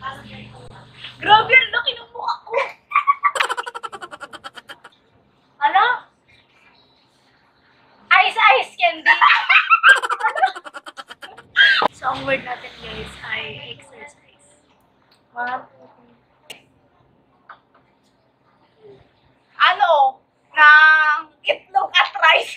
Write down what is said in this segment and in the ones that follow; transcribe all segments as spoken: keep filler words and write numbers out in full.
Grabe, ang laki ng mukha ko. Ano? Ice ice candy. So, ang word natin guys ay exercise. One, two, three. Ano? Ng itlog at rice.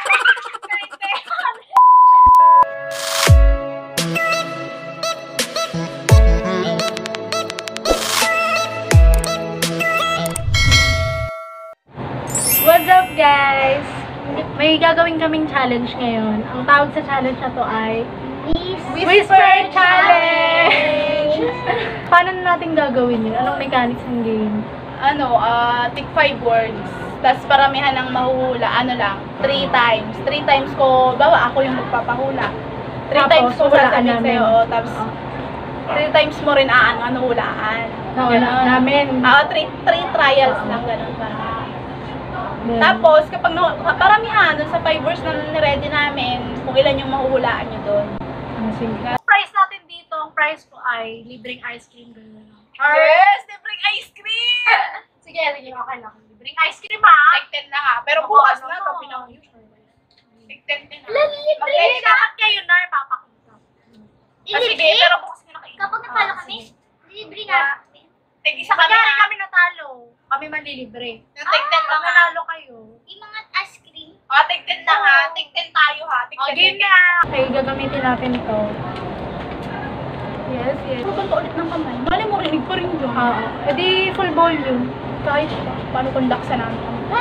What's up guys? May gagawin kaming challenge ngayon. Ang tawag sa challenge na to ay Whisper, Whisper Challenge! Paano natin gagawin yun? Anong mechanics ng game? Ano, ah, take five words. Tapos paramihan ng mahuhula. Ano lang, three times. Three times ko, bawa ako yung magpapahula. Three Tapos, times ko hulaan sasabihin namin. sa'yo. oh, Tapos, three times mo rin aano, ano, hulaan. No, Ganon. namin. Ah, three, three trials lang, ganun parang. Tapos, kapag na, paramihan dun sa five words na niready namin, kung ilan yung mahuhulaan nyo dun. Ah, sige. Price natin dito, ang price ko ay libreng ice cream. Ganun. Yes! Libreng ice cream! Sige, sige, okay lang. Libreng ice cream ha! Take ten na nga. Pero Ako, bukas ano na, to? gabi na. Take ten din na. Libre! Mag-ready ka. Dapat kayo na, papakita. Ah, sige, pero bukas na kayo. Kapag natalo Ah, kami, sige. libre na. Take isa kami Kaya na. kami natalo. Kami manlilibre. Yung take ten Pag lang ha. nanalo kayo. Yung mga ice cream. Ah, take ten na ha. Take ten tayo ha. Take O, ten. game na! Okay, gagamitin natin ito. Yes, yes. Pupunta ulit ng kamay. Mali mo, rinig pa rin yun. Oo. E di full volume. Kahit pa. Paano kung laksa namin?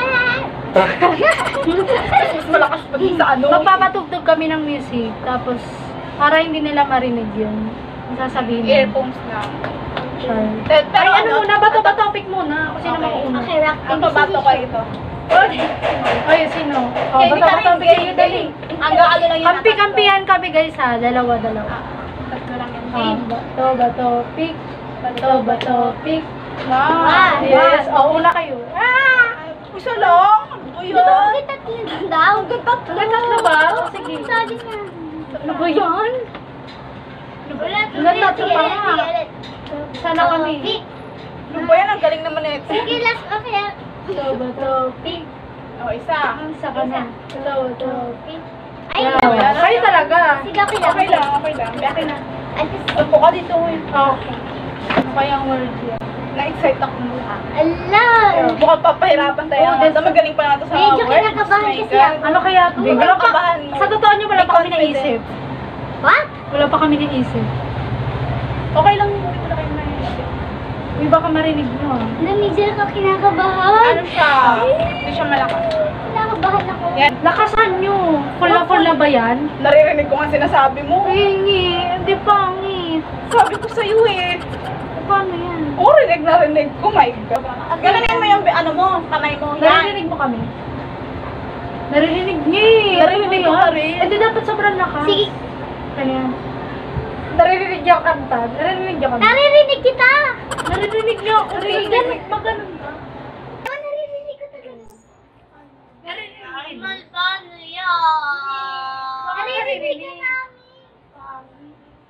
Mas malakas pag sa ano. Magpapatugtog kami ng music. Tapos, para hindi nila marinig yun. Ang sasabihin mo. Earphones lang. Sure. Pero, Pero ano muna, bato ba topic muna? Kung sino Okay. makuuna. Okay, rock. Ang pabato ko ito. Ay, sino? O, Okay, bato ba hindi topic kami- kayo, dali. Hanggang ano lang yun. Kampi-kampihan kami guys ha. Dalawa, dalawa. Ah, tatlo lang yan. Ah, bato ba topic? Bato ba topic? Wow. Yes. O, una kayo. Ah! Isa lang? Ano ba Di ba yun? may tatlo lang daw? Tatlo. Tatlo ba? O, sige. Sabi nga. Ano ba yan? Wala. Ilan tatlo pa nga? Sana kami. Topic. Ano ba yan? Ang galing naman nito. Sige, last. Okay. ah. Bato ba topic? O, isa. Isa ka na. Bato ba topic? Ay, Yan. no. Kayo talaga. Sige, okay lang. Okay lang, okay lang. Okay na. At least, Upo ka dito. eh. Okay. Ano kayang word yan? Na-excite ako muna. ala. Mukhang papahirapan tayo. Oo, Ito magaling pa natin sa Medyo words. kinakabahan My kasi God. ako. Ano kaya ito? Hindi, Wala pa, kabahan. sa totoo nyo, wala Be pa kami confident. naisip. What? Wala pa kami naisip. Okay lang, hindi ko na kayo naisip. Uy, baka marinig nyo ah. Namigil ako kinakabahan. Ano siya? Hindi siya malakas. Kinakabahan ako. Yan. Lakasan nyo. Full na full na ba yan? Naririnig ko nga sinasabi mo. Hingi. Hindi pangit. Sabi ko sa'yo eh. Paano yan? Oo, rinig na rinig ko. My God. Gananin mo yung ano mo, kamay mo. Yan. Naririnig mo kami? Naririnig niya eh. Naririnig Ano ko yan? ka rin. Eh di dapat sobrang lakas. Sige, Kaya. Naririnig niya ang kanta. Naririnig niya kami. naririnig kita. Naririnig niya ako. Naririnig. Maganon ka. Oh, naririnig ko talaga. Naririnig. Mal, paano yan? Naririnig ka namin.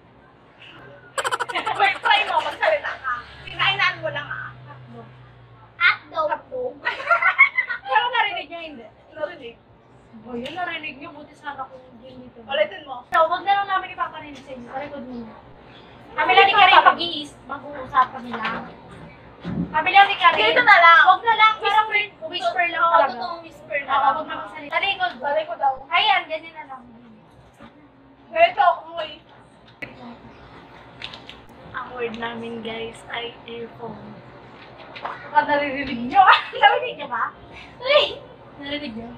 Wait, try mo. Magsalita ka. Sinainaan mo lang ah. Hotdog. Pero narinig niya hindi. Narinig. O yun, narinig niyo. Buti sana kung hindi dito. Ulitin mo. So, wag na lang namin ipaparinig sa inyo. Palikod muna. Kami lang ni Karin pag-iis. Mag-uusapan nila. Kami lang ni Karin. Dito na lang. Wag na lang. Parang whisper lang Oo, talaga. totoong whisper na. Oo, wag na magsalita. Talikod. Bali ko daw. Ayan, ganyan na lang. Ganito ako eh. Ang word namin guys ay earphone. Baka naririnig nyo. Narinig nyo ba? Uy! Narinig nyo?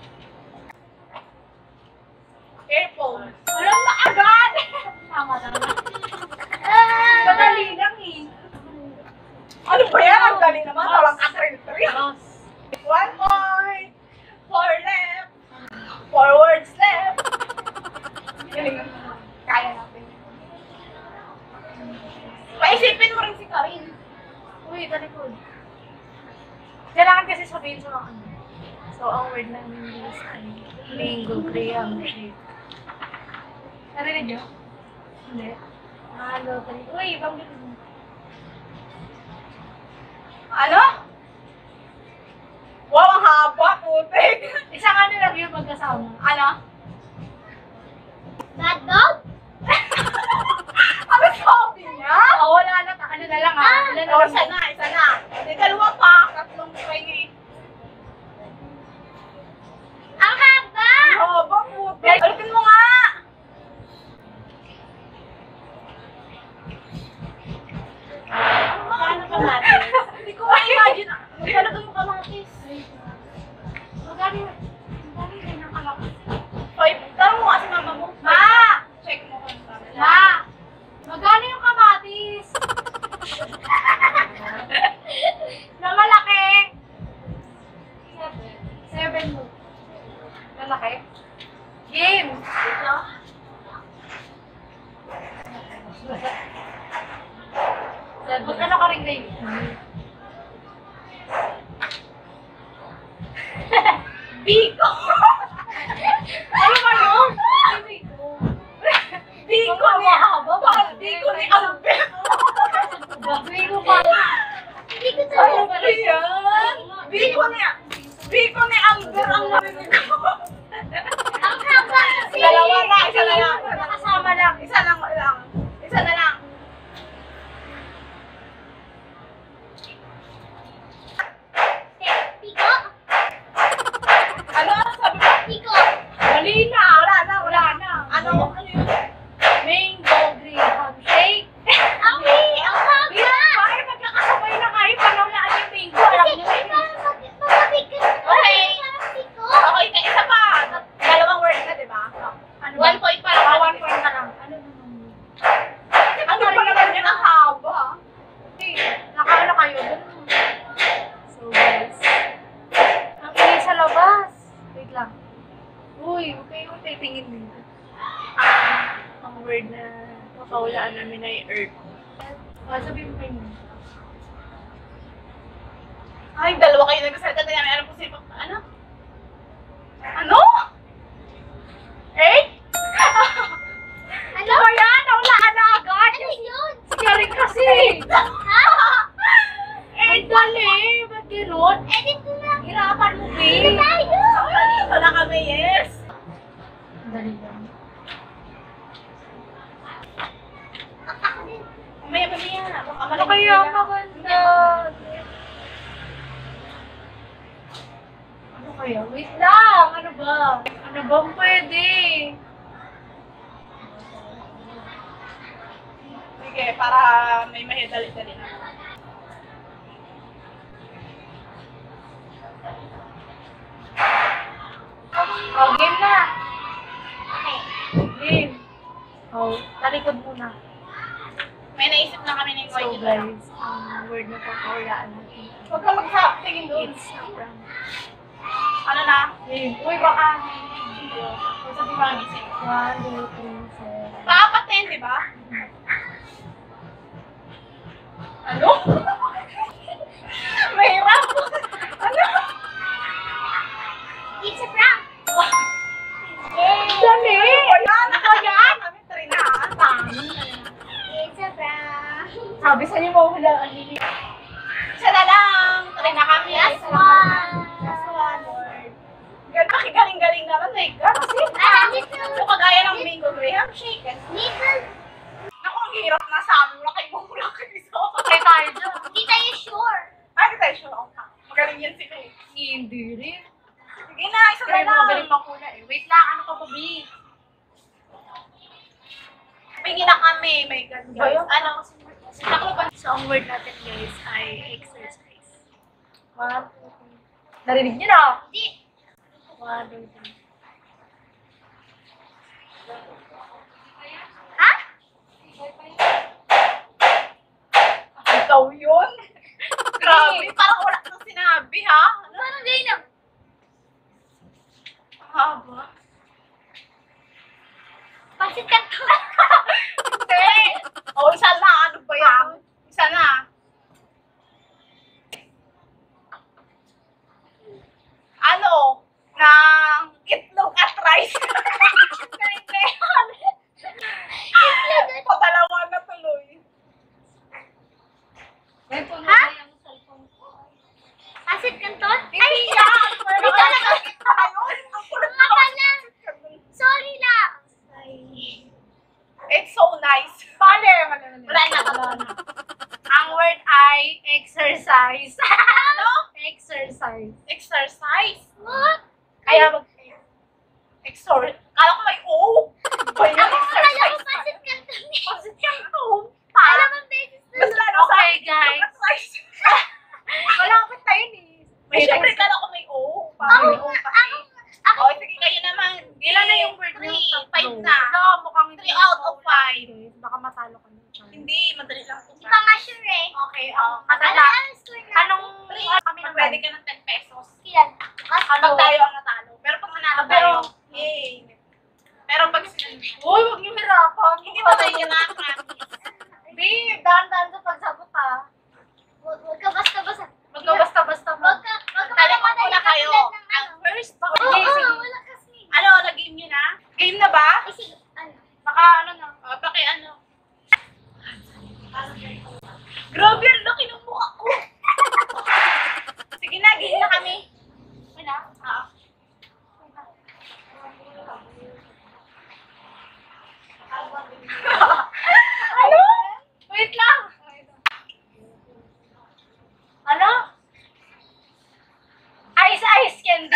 Earphone. Wala na agad! Tama na naman. Madali lang eh. Ano ba yan? Ang galing naman. Boss. Parang Catherine three. Boss. One point. Four left. Four words left. Galing naman. Kaya natin. Paisipin mo rin si Karin. Uy, talikod. Kailangan kasi sabihin sa mga ano. So, ang word namin is ay mango graham shake. Narinig nyo? Hindi. Halo, talikod. Uy, banggit mo. Ano? Wow, ang haba, putik. Isang ano lang yun magkasama. Ano? Bad dog? Ano sabi niya? Oh, wala na. Ano na lang ah. Ilan na Oh, lang. isa na, isa na. Hindi, dalawa pa. Tatlong try eh. Ang haba! Haba, putik. Alitin mo nga. Paano ka natin? Hindi ko ma-imagine. Magkano mo kamatis? Magkano yun? Magkano yun ang anak ko? Hoy, tara mo kasi mama mo. Ma! Check mo kung tama. Ma! Magkano yung kamatis? Na malaki? Seven mo. Malaki? Game! Magkano ka rin grade? Biko! Ano ba yun? Biko ni Parang biko ni Albert. Biko pa. Hindi ko to. Ano ba yan? Biko ni Biko ni Albert ang narinig ko. Ang haba kasi. Dalawa na, isa na lang. Isa na lang. Kasama lang. Isa lang lang. Isa na lang. Piko? Ano? Sabi mo? Piko? Dali na. Wala na, wala na. Ano? Ano yun? Mango green handshake. Ang hi- ang haba! Bakit magkakasabay na kayo? Paano na yung mango? Alam Kasi niyo eh. parang mag- mabigat. Okay. Parang piko. Okay, ka isa pa. Dalawang word na, di ba? Ano One ba? point pa lang. Ah, one point na lang. Ano naman yun? Ano pa naman yun? Ang haba. Nakaano kayo dun? So guys, ang ingay sa labas. Wait lang. Uy, huwag kayong titingin dito. Ah, ang word na pakaulaan namin ay earth. Ah, sabihin mo kayo. Ay, dalawa kayo nagsasalita na namin. Alam ko sino. Ano? Ano? Eh? Ano? Ano yan? Naulaan na agad! Ano yun? Sigaring kasi! Ha? Eh, dali! Ba't gano'n? Edit ko na. Hirapan mo, Ano babe! tayo? Dito na kami, yes. Dali lang. Mamaya, mamaya. Baka Ano marinig kaya nila. maganda? Ano kaya? Wait lang! Ano ba? Ano bang pwede? Sige, para may mahidali-dali na. Oh, game na! Okay. Game! Oh, talikod muna. May naisip na kami ng So word. guys, ang word na pakaulaan natin. Huwag kang mag-tingin doon. It's a prank. Ano na? Game. Uy, baka. Kung sa tumami sa'yo. One, two, three, four. Paapat na yun, di ba? Ano? Mahirap. Ano? It's a prank. Yay! Dali! Wala na kaya. Kami three na. It's a prank. Sabi sa inyo, mahulaan nila. Isa na lang. Three na kami. Last one. Last one, Lord. Gan, pakigaling-galing naman. My God. Kasi, Ah, little. so kagaya ng mango graham shake. Little. Ako, ang hirap na sa amin. Wala kayo mula kayo. Okay tayo dyan. Hindi tayo sure. Ay, tayo sure. Okay. Magaling yan sila eh. Hindi rin. Sige na, isa na Kaya lang. mo magaling makuna eh. Wait lang, ano ka pa, B? Pingin na kami. My God, guys. Bayo? Ano? Naklupan. So, ang word natin guys ay exercise. One, two, three. Narinig niyo na? Hindi. One, two, three. Ha? Ikaw yun? Grabe, parang wala nang sinabi, ha? Ano? Parang ganyan lang. Ang haba. Pansit kanto. Hindi! O, isa na. Ano ba yan? Isa na. Ano? Ng itlog at rice. Hindi. Padalawa na tuloy. Ito Ha? yung cellphone ko. exercise. Ano? Exercise. Exercise. What? Kaya mag... Exor... Kala ko may O. Ba yun? Ako, akala ko Exercise. pasit canton. Pasit canton. Alam mo, beses na. Mas lalo sa Okay, guys. exercise. Malapit tayo ni. May syempre kala ko may O. Ako, Parang may O ako, kasi. ako, O, sige kayo naman. Ilan na yung word Three. niyo? Five na. No, mukhang hindi Three out of mo five. guys. Baka matalo ka ng challenge. Hindi, madali lang ito. Hindi pa nga sure eh. Okay, um, Ano, matala. ano score na? Anong Three. kami naman? Pwede ka ng ten pesos. Ilan? Pag tayo ang natalo. Pero pag nanalo tayo, Pero- yay. Pero pag sinunod, Uy, huwag niyo hirapan. hindi ba tayo hirapan? Babe, dahan-dahan sa pagsagot ha. Huwag huwag ka basta-basta. Huwag ka basta-basta mo. Huwag ka, huwag ka Tali mo madali muna kayo. katulad ng Ang ano. first, Oo, Okay, oo, sige. wala kasi. ano, nag-game nyo na? Game na ba? Ay, sige, ano? Baka ano na. O, paki ano. Grabe, ang laki ng mukha ko. Sige na, game na kami. Wala. Ah. Ano? Wait lang. Ano? Ice ice candy.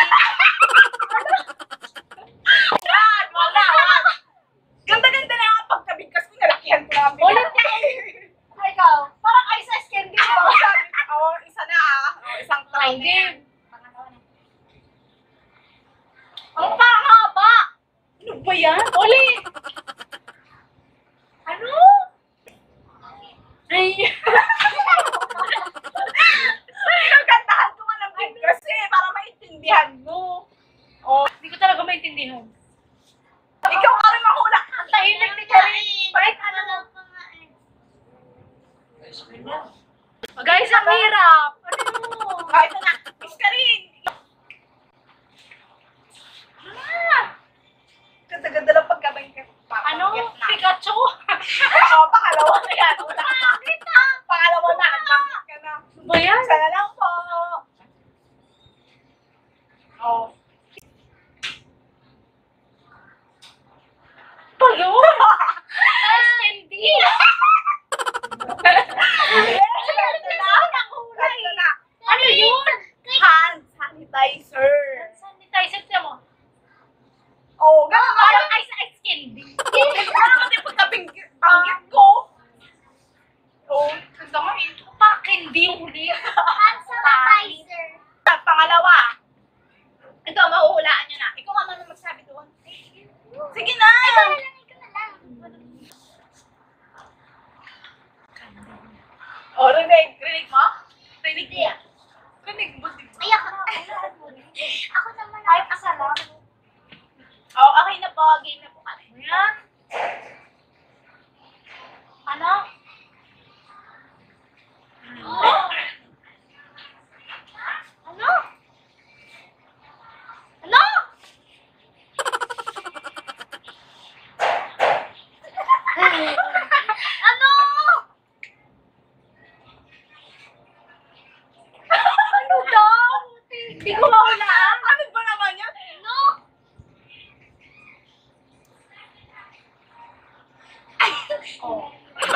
Yan, wala, wala. Ganda-ganda na yung pagkabigkas ko, nalakihan ko namin. Ulit na. Ay, ikaw. Parang ice ice candy. Oo, sabi ko, oo, isa na ah. Oo, isang try na yan. Ang pangaba. Ano ba yan? Ulit. Ano? Ay. Pinagkantahan ko nga ng bigkas eh, para maintindihan mo. Oh, hindi ko talaga maintindihan. Ikaw ka rin mahula. Ang tahimik ni Karin. Kahit ano. Wala pa nga eh. Guys, ang hirap. Ano? Kahit na, miss ka rin. Ah, Ganda-ganda lang pagkabay ka. ano? Pikachu? Oo, pangalawa na yan. Wala ka. Pangalawa na, nagbanggit ka na. Ano ba yan? Sana lang po. Oo. Palo? Ice candy. Ano yun? Hand sanitizer. Sanitizer siya mo. Oo, ganun nga. Parang ice ice candy. Ano kasi pagkabinggit banggit ko? Oo, ganda nga eh. Parang candy yung huli. Hand sanitizer. Pangalawa. Ito, mahuhulaan nyo na. Ikaw nga naman magsabi doon. Sige na! Ikaw na lang, ikaw na lang. O, rinig. Rinig mo? Rinig Hindi. mo. Rinig mo. Ay, ako. Ako naman. Kahit isa lang. O, okay na po. Game na po kami. Ayan. Ano? Ano? Ano? Ano? Ano daw? Hindi ko mahulaan. Ano ba naman yan? Ano? Oh.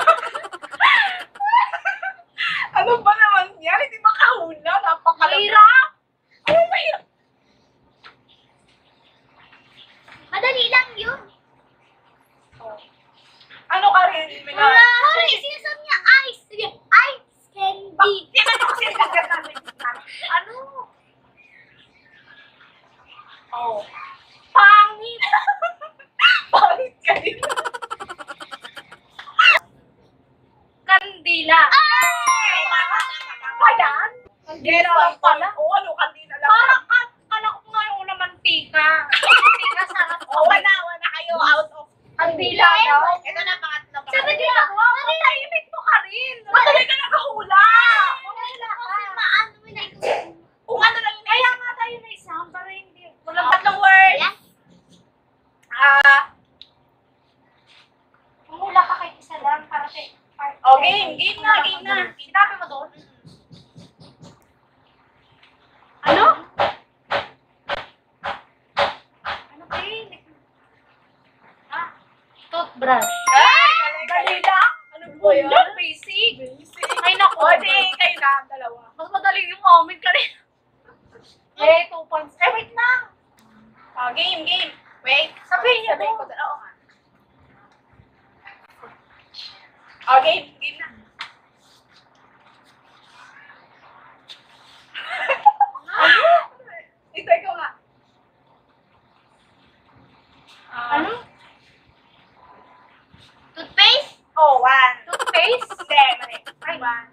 Ano ba naman yan? Hindi makahula. Napakalam. Hirap. Ano mahirap? Madali lang yun. Ano ka rin? Mina? Hoy, sinasabi niya ice. Sige, ice candy. Tinanong ko siya agad namin. Ano? Oo. Pangit. Bakit ka din? Kandila. Ay! Ba yan? Kandila lang pala. Oo, ano kandila lang. Parang at, kala ko nga yung una mantika. Mantika sana. Oo, wala, wala kayo out of. Kandila daw. Ito na, pangatlo. Sabi din ako, matahimik mo ka rin. Madali ka nakahula. Wala ka. Maano mo na ikaw. Kung ano lang yung Kaya nga tayo na isang para hindi. Walang tatlong words. Ayan. Ah, Umula ka kahit isa lang para kay... oh, game. Game na, game na. Sinabi mo doon? Ano? Ano kayo? Ah, toothbrush. Ay! Dali lang. Ano po yan? Basic. Basic. Ay naku, O, di, kayo na, dalawa. Mas madali yung amin kanina. Eh, two points. Eh, wait lang. Oh, game, game. Wait. Sabihin niyo Sabihin po. ko. Oo nga. Oh, game. Game na. Ano? Ito, ikaw nga. Ah, Ano? Toothpaste? Oh, one. Toothpaste? Hindi, mali. Ay. One.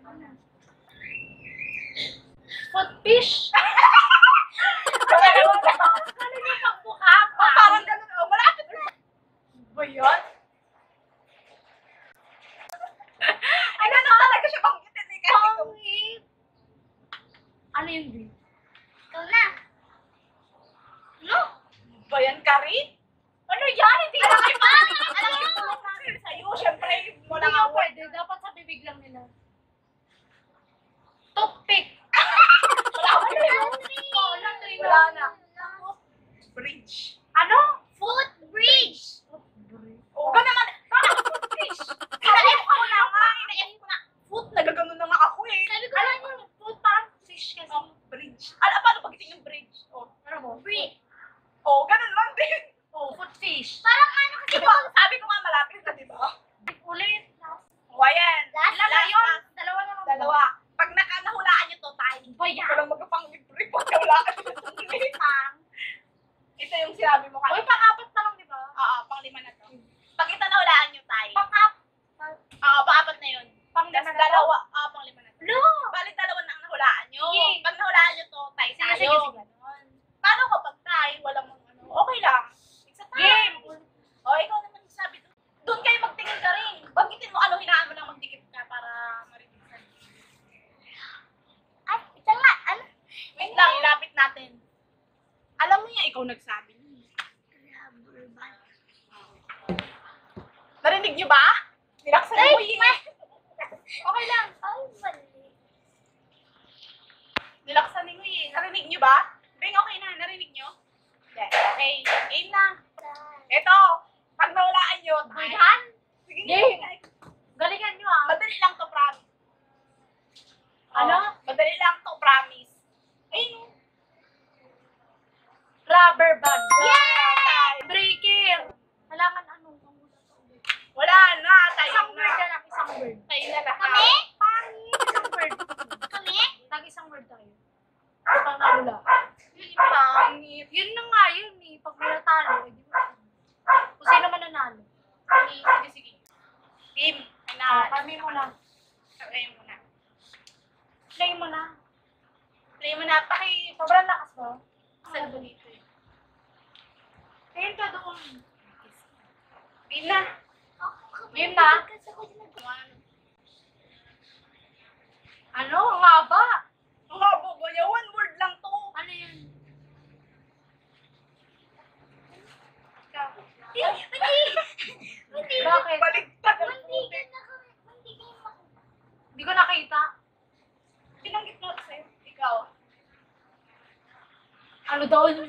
Footfish? Wala na, wala. Ano yung pagbuka pa? Oh, parang ganun. Oh, malapit na. Ba yun? Ay, ganun talaga siya banggitin eh. Kasi ito. Pangit. Ano yun, Bri? Ikaw na. No? Ba yan, Karin? Ano yan? Hindi Alam ko mo ba? Alam mo yung tulong namin sa'yo. Siyempre, mo Hindi na nga nga pwede. Dapat sa bibig lang nila. Toothpick. Wala ko Ano yun? Wala, three Wala na. Bridge. Ano? Footbridge. Oo, ba naman? Parang footfish. Ina-F ko na nga. Ina-F ko na. Foot, nagagano na nga ako eh. Sabi ko Alam lang mo, food parang fish kasi. Oh, bridge. Ala, paano pagitin yung bridge? Oh, Ano mo? Bridge. oh ganun lang din. Oh, food fish. Parang ano kasi Di ba? Sabi ko nga malapit na, di ba? Ulit. O, ayan. Last, Ilan na last, yun? last. Dalawa na lang. ba? Dalawa. Pag naka nahulaan nyo to, tayo. Ba yan? Walang magpapang-libre pag nahulaan nyo to. Pang. Ito yung sinabi mo Uy, kanina. pang-apat na lang, di ba? Oo, pang lima na to. Pag ito nahulaan nyo, tayo. Pang-apat. Oo, pang-apat na yun. Pang-lima Tapos na lang. dalawa. Oo, pang lima na to. No! Balik dalawa na ang nahulaan nyo. Sige. Pag nahulaan nyo to, tayo Sige, tayo. sige, sige. Ganon. Paano kapag tayo, walang ano, okay lang. Isa tayo. Game! O, ikaw naman yung sabi doon. Doon kayo magtingin ka rin. Banggitin mo, ano, hinaan mo lang magdikit ka para marinig sa. Ay, ito nga. Ano? Wait lang, ilapit natin. Alam mo niya, ikaw nagsabi. Rubber band. Narinig niyo ba? Nilaksan mo Ay, yun. ma- Okay lang. Ay, mali. Nilaksan niyo yun. Narinig niyo ba? Beng, okay na. Narinig niyo? Yeah. Okay. Game na. Ito. Pag nawalaan niyo, tayo. Ayan. Sige, Game. sige. Galingan nyo ah. Madali lang to, promise. Ano? Oh, madali lang to, promise. Ayun. Rubber band. Yeah! Breaker. Kailangan ano? Wala na. Tayo Isang na. word na lang. Isang word. Tayo na lahat. Kami? Pangit. Isang word. Kami? Tag isang word tayo. Pang wala. Pangit. Yun na nga yun eh. Pag may natalo, eh, di ba? Kung sino man nanalo. Sige, sige. Team. Ah, Na. kami mo na. Play mo na. Play mo na. Play mo na. Paki... Sobrang lakas ba? Sa dito eh. Tingin ka doon. Game na. Game na? Kasi ako din nag- Ano? Ang haba. Ang habo ba niya? One word lang to. Ano yun? Hindi. Hindi. Bakit? Baliktad ang Hindi puti. ka na kami. Hindi kayo makita. Hindi ko nakita. Binanggit mo sa'yo. Ikaw. Ano daw yun?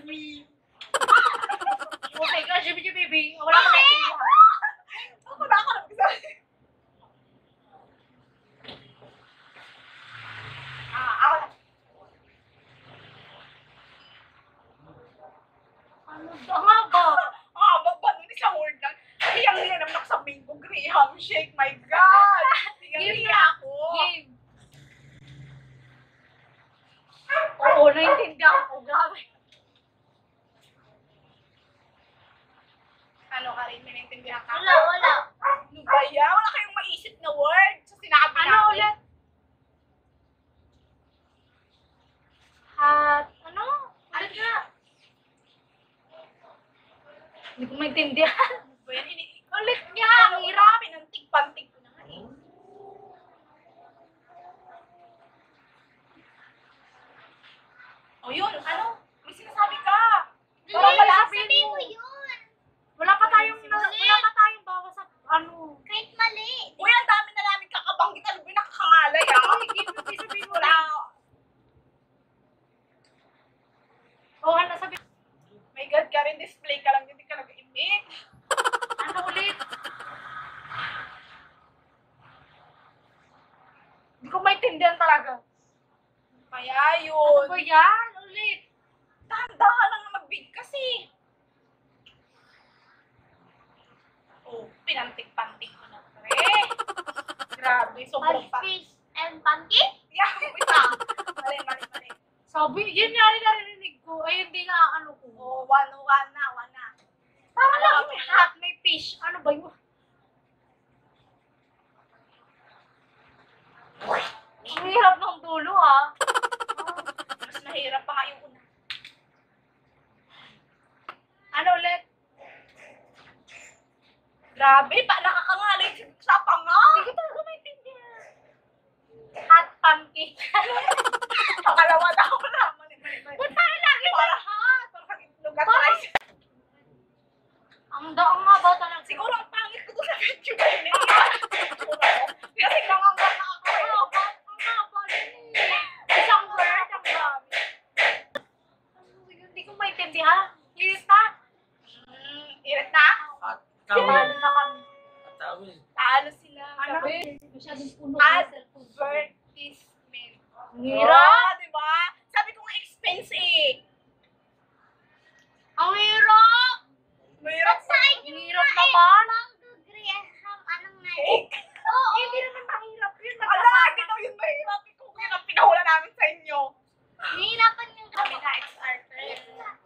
Okay ka, Jimmy Jimmy baby. Wala ka naintindihan. Ako na ako nagsasabi. Ah, ako na. Ano daw? Ang haba. Ah, baba nun isang word lang. Hiyang hiya naman ako sa bingo. Graham shake. My God. Hiyang Game hiya na. ako. Game. Oo, naintindihan ko. Grabe. Ano ka rin? Minintindihan ka? Wala, wala. Ano ba yan? Wala kayong maisip na word sa sinabi Ano namin. ulit? Hat. Ano? Ulit nga. Hindi ko maintindihan. Ano ba yan? Ini- Ulit nga. Ano, Ang hirap. pinantig-pantig ko na nga eh. O yun, ano? May sinasabi ka. Parang Hindi, wala sabihin Sabihin mo. mo yun. Wala pa tayong, wala pa tayong bawas sa, ano. Kahit mali. Uy, ang dami na namin kakabanggit. Ano ba yung nakakangalay ah? Uy, game na sabihin mo Wala. na. Oo, ano sabihin. My God, Karen, display ka lang. Hindi ka nag-imik. Hindi ko maintindihan talaga. Kaya Ano yun. ba yan? Ulit. Dahan-dahan lang na mag-big kasi. Oh, pinantig-pantig ko na, pre. Grabe, sobrang pa. Fish and pancake? Yeah, isa. Mali, mali, mali. Sabi, yun nga rin narinig ko. Ay, hindi na ano ko. Oh, one, one na, one na. Tama lang, may hat, may fish. Ano ba yun? Ang hirap ng dulo, ah. Mas mahirap pa nga yung una. Ano ulit? Grabe, pa nakakangalay sa panga. Hindi ko talaga maintindihan. Hot pancake. Pangalawa na ako na. Mali, mali, mali. Ba't tayo lagi Para, hot? parang itlog at rice. Ang daang nga ba talaga? Siguro ang pangit ko to sa video ba yun? Kasi nangangat na ako Ang eh. haba, ang haba din eh. Isang word, ang dami. Ano yun? Hindi ko maintindihan. Iris na. Hmm, irit na? At Sinalo tawin. na kami. At tawin. Talo sila. Ano? Masyadong puno Advertisement. Ang hirap. Oh, diba? Sabi ko nga expense eh. Ang hirap. Mahirap sa Ang hirap naman. Mango graham, anong nga? cake. Oo, hindi naman mahirap yun. Ala, hindi daw yun mahirap. Ikaw yun ang pinahula namin sa inyo. Nahihirapan yung Kami na, it's our turn.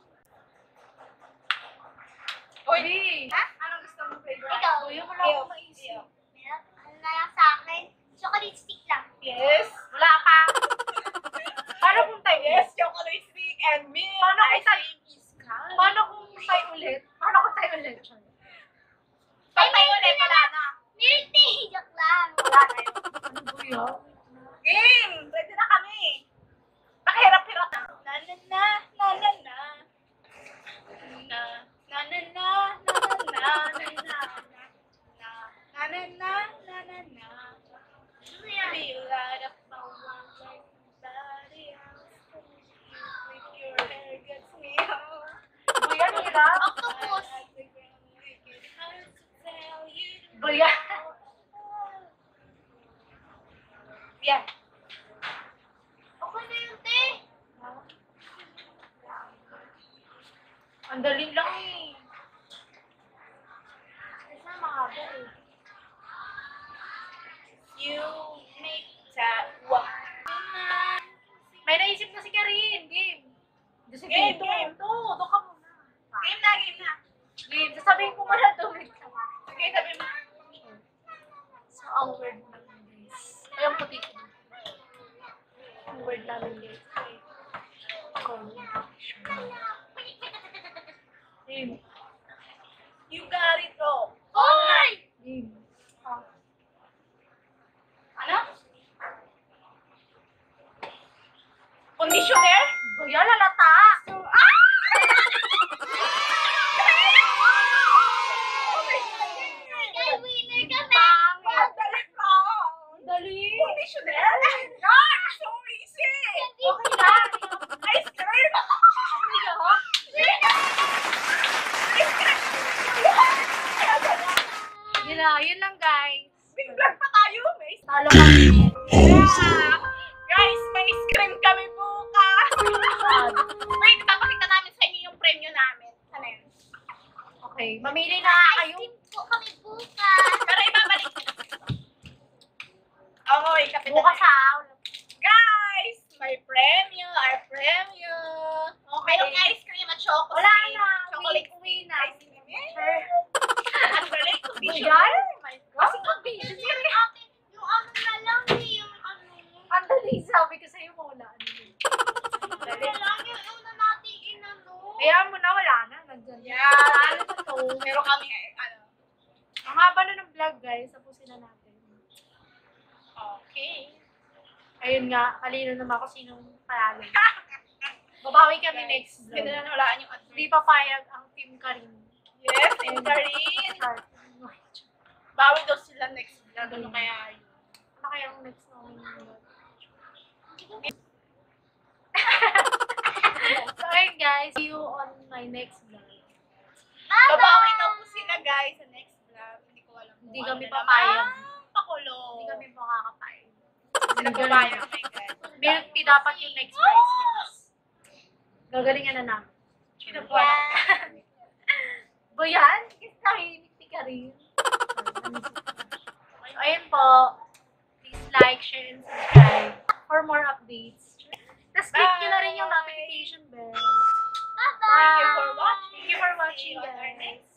Uy. Ha? Anong gusto mo flavor? Ikaw. Uy, wala akong maisip. Meron, ano na lang sa akin? Chocolate stick lang. Yes. Wala pa. Paano kung tayo? Yes, chocolate stick and milk. Paano kung Ice tayo? cream is kind. Paano kung tayo ulit? Paano kung tayo ulit? Pag tayo ulit, wala na. Milk tea! Joke lang. Wala na yun. Ano ba yun? Game! Ready na kami. Pakihirap-hirap na. Na na na, na na na. Na na na na, na na na, na na na. Na na na, na na na. Feel right up my one like somebody else. With your hair gets me home. Ba yan, hirap? Octopus. Ba yan? Yan. Okay na yun, te. Ang dali lang eh. Kasi mahaba eh. You make that walk. May naisip na si Karin. Game. Sige, Game, ito, game. ito. Ito ka muna. Game na, game na. Game. Sasabihin ko muna ito. Wait lang. Sige, sabi mo. So, ang word namin guys. Ay, ang puti ko. Ang word namin guys. Ay, communication. Game. You got it all. Oy! Game. Ah. Ano? Conditioner? Ba yan, lalata? Ah! Kaya winner kami. Pangit. Dali. Conditioner? Yan! So easy! Okay lang. Ice cream! Ano yan? Ice cream! Yun lang, yun lang guys. Big vlog pa tayo, may Talo kami. yeah. Guys, may ice cream kami bukas! Wait, papakita namin sa inyo yung premyo namin. Ano yun? Okay, mamili na kayo. Ice cream po kami bukas. Pero ibabalik. Okay, kapitan. Bukas ha. Guys, may premyo, our premyo. Okay. Mayroong ice cream at chocolate. Wala na. Chocolate Uwi na. ice cream. At relate to Ba vision. yan? Kasi Ang condition. Yung akin, yung ano na lang eh, yung ano. Ang dali, sabi ko sa'yo mo wala. Dali. Wala lang yung una natin inano. Kaya mo na wala na. Nandyan. Yeah. Ano na to? Meron kami, eh, ano. Ang haba na ng vlog guys. Tapusin na natin. Okay. Ayun nga, kalino naman ako sinong panalo. Babawi kami next vlog. Ganda na nawalaan yung advert. Hindi papayag ang team Karin. Yes, and Karin. Start. Bawi daw sila next vlog. Ano kaya yun? Ano kaya ang next namin vlog? So ayun guys, see you on my next vlog. Babawi daw po sila guys sa next vlog. Hindi ko alam kung Hindi ano kami na papayag. naman. Pakulo. Hindi kami makakapayag. Sila babae. Oh my God. Milk tea dapat yung next prize, guys. Gagalingan na namin. Sino po? Boyan, kasi nakikinig ka rin. Ayun po. Please like, share, and subscribe for more updates. Tapos click nyo na rin yung notification bell. Bye-bye. Thank you for watching. Thank you for watching, See you on our guys. next